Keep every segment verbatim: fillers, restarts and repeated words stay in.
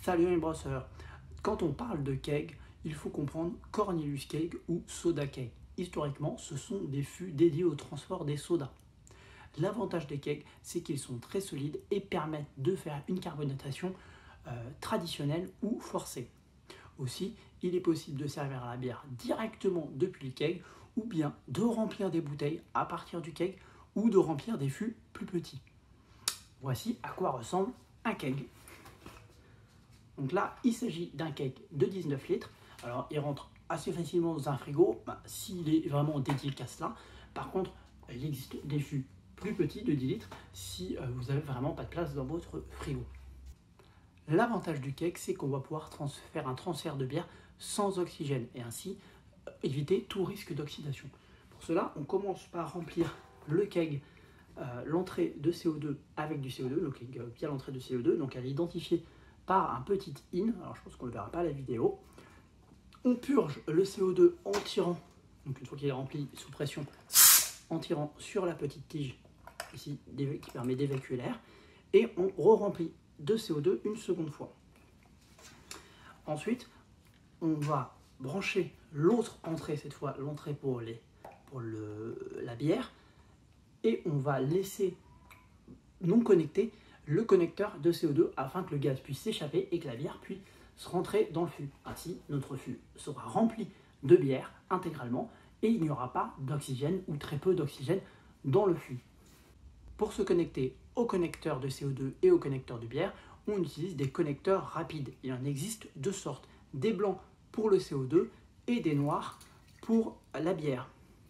Salut mes brosseurs. Quand on parle de keg, il faut comprendre Cornelius Keg ou Soda Keg. Historiquement, ce sont des fûts dédiés au transport des sodas. L'avantage des kegs, c'est qu'ils sont très solides et permettent de faire une carbonatation euh, traditionnelle ou forcée. Aussi, il est possible de servir la bière directement depuis le keg ou bien de remplir des bouteilles à partir du keg ou de remplir des fûts plus petits. Voici à quoi ressemble un keg. Donc là, il s'agit d'un keg de dix-neuf litres. Alors, il rentre assez facilement dans un frigo, bah, s'il est vraiment dédié qu'à cela. Par contre, il existe des fûts plus petits de dix litres si euh, vous n'avez vraiment pas de place dans votre frigo. L'avantage du keg, c'est qu'on va pouvoir faire un transfert de bière sans oxygène et ainsi euh, éviter tout risque d'oxydation. Pour cela, on commence par remplir le keg, euh, l'entrée de C O deux avec du C O deux, donc il y a bien l'entrée de C O deux, donc elle est identifiée par un petit in, alors je pense qu'on ne le verra pas à la vidéo. On purge le C O deux en tirant, donc une fois qu'il est rempli sous pression, en tirant sur la petite tige ici qui permet d'évacuer l'air, et on re-remplit de C O deux une seconde fois. Ensuite, on va brancher l'autre entrée, cette fois l'entrée pour, les, pour le, la bière, et on va laisser non connecté le connecteur de C O deux afin que le gaz puisse s'échapper et que la bière puisse rentrer dans le fût. Ainsi, notre fût sera rempli de bière intégralement et il n'y aura pas d'oxygène ou très peu d'oxygène dans le fût. Pour se connecter au connecteur de C O deux et au connecteur de bière, on utilise des connecteurs rapides. Il en existe deux sortes, des blancs pour le C O deux et des noirs pour la bière.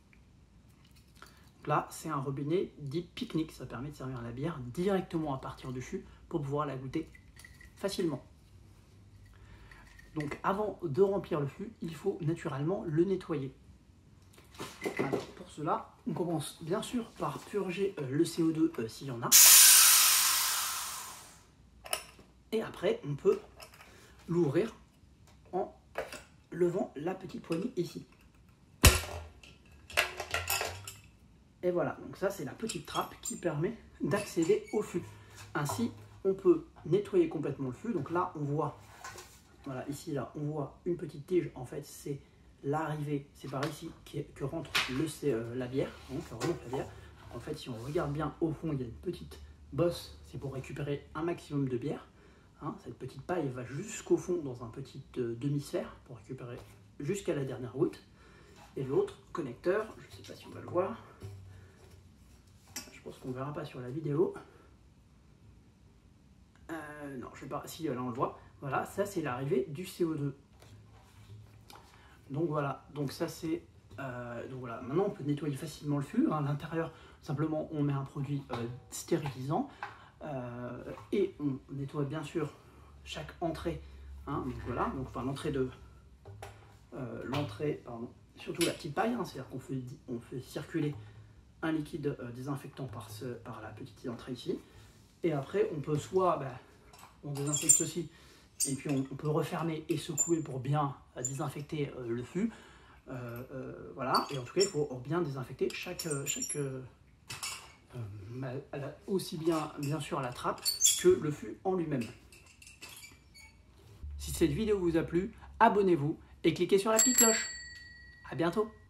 Donc là, c'est un robinet dit pique-nique, ça permet de servir la bière directement à partir du fût pour pouvoir la goûter facilement. Donc avant de remplir le fût, il faut naturellement le nettoyer. Alors, pour cela, on commence bien sûr par purger euh, le C O deux euh, s'il y en a. Et après, on peut l'ouvrir en levant la petite poignée ici. Et voilà, donc ça c'est la petite trappe qui permet d'accéder au fût. Ainsi, on peut nettoyer complètement le fût. Donc là, on voit, voilà, ici, là, on voit une petite tige. En fait, c'est l'arrivée, c'est par ici que rentre le, euh, la bière. Donc, remonte la bière. En fait, si on regarde bien au fond, il y a une petite bosse. C'est pour récupérer un maximum de bière. Hein, cette petite paille va jusqu'au fond dans un petit euh, demi-sphère pour récupérer jusqu'à la dernière goutte. Et l'autre connecteur, je ne sais pas si on va le voir. Je pense qu'on ne verra pas sur la vidéo. Euh, non, je sais pas. Si, là on le voit. Voilà, ça c'est l'arrivée du C O deux. Donc voilà, donc ça c'est... Euh, donc voilà, maintenant on peut nettoyer facilement le fût. Hein. À l'intérieur, simplement on met un produit euh, stérilisant. Euh, et on nettoie bien sûr chaque entrée. Hein. Donc voilà, donc enfin l'entrée de... Euh, l'entrée, pardon, surtout la petite paille. Hein. C'est-à-dire qu'on fait, on fait circuler un liquide euh, désinfectant par, ce, par la petite entrée ici. Et après, on peut soit, bah, on désinfecte ceci, et puis on, on peut refermer et secouer pour bien euh, désinfecter euh, le fût. Euh, euh, voilà, et en tout cas, il faut bien désinfecter chaque, chaque euh, euh, aussi bien, bien sûr, la trappe que le fût en lui-même. Si cette vidéo vous a plu, abonnez-vous et cliquez sur la petite cloche. À bientôt.